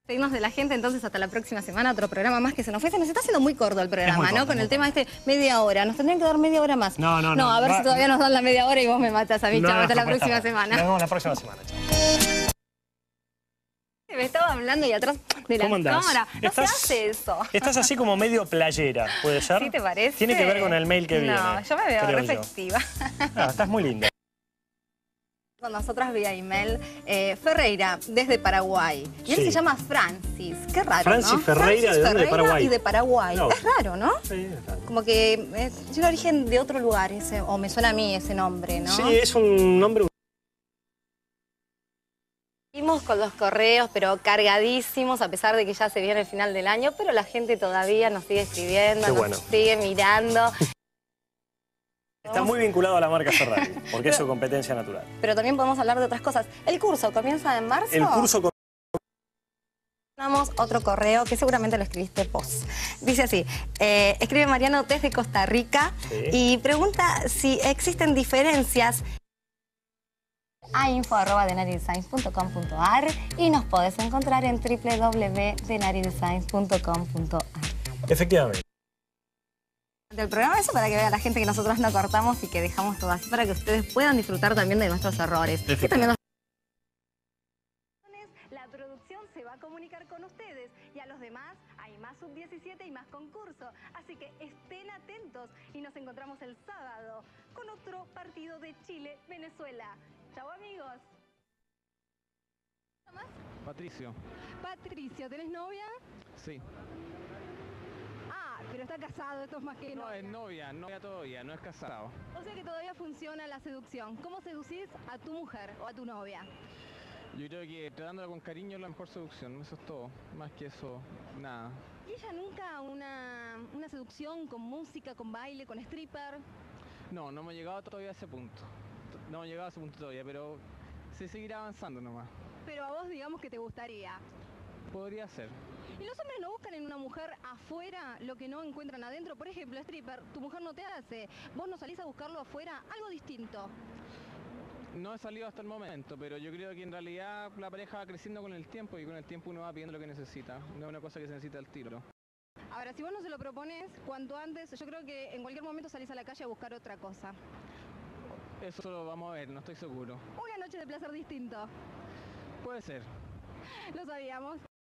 Seguimos de la gente, entonces hasta la próxima semana, otro programa más que se nos fue. Se nos está haciendo muy corto el programa, ¿no? Con el tema media hora. Nos tendrían que dar media hora más. No, a ver si todavía nos dan la media hora y vos me matas a mí. Chao, hasta la próxima semana. Nos vemos la próxima semana, chao. Me estaba hablando y atrás de la cámara. No se hace eso. Estás así como medio playera, ¿puede ser? ¿Sí te parece? Tiene que ver con el mail que viene. No, yo me veo reflexiva. Estás muy linda. Con nosotras vía email, Ferreira, desde Paraguay. Y él se llama Francis. Qué raro, Francis, ¿no? Ferreira, ¿de dónde? De Paraguay. Y de Paraguay. No. Es raro, ¿no? Sí, es raro. Como que tiene origen de otro lugar, o me suena a mí ese nombre, ¿no? Sí, es un nombre... Seguimos con los correos, pero cargadísimos, a pesar de que ya se viene el final del año, pero la gente todavía nos sigue escribiendo, nos sigue mirando. Está muy vinculado a la marca Ferrari, porque es su competencia natural. Pero también podemos hablar de otras cosas. ¿El curso comienza en marzo? El curso Tenemos otro correo que seguramente lo escribiste vos. Dice así, escribe Mariano desde Costa Rica y pregunta si existen diferencias a info@denaridesigns.com.ar y nos podés encontrar en www.denaridesigns.com.ar. Efectivamente. Del programa eso para que vea la gente que nosotros no cortamos y que dejamos todo así para que ustedes puedan disfrutar también de nuestros errores. Que también la producción se va a comunicar con ustedes y a los demás hay más sub-17 y más concurso. Así que estén atentos y nos encontramos el sábado con otro partido de Chile-Venezuela. Chau amigos. ¿Qué más? Patricio. Patricio, ¿tenés novia? Sí. Ah, pero está casado, esto es más que No, novia. es novia todavía, no es casado. O sea que todavía funciona la seducción. ¿Cómo seducís a tu mujer o a tu novia? Yo creo que tratándola con cariño es la mejor seducción, eso es todo. Más que eso, nada. ¿Y ella nunca una seducción con música, con baile, con stripper? No, no hemos llegado todavía a ese punto. No hemos llegado a ese punto todavía, pero se seguirá avanzando nomás. Pero a vos digamos que te gustaría. Podría ser. ¿Y los hombres no buscan en una mujer afuera lo que no encuentran adentro? Por ejemplo, stripper, tu mujer no te hace, vos no salís a buscarlo afuera, algo distinto. No he salido hasta el momento, pero yo creo que en realidad la pareja va creciendo con el tiempo y con el tiempo uno va pidiendo lo que necesita. No es una cosa que se necesita al tiro. Ahora, si vos no se lo propones, cuanto antes, yo creo que en cualquier momento salís a la calle a buscar otra cosa. Eso lo vamos a ver, no estoy seguro. Una noche de placer distinto. Puede ser. Lo sabíamos.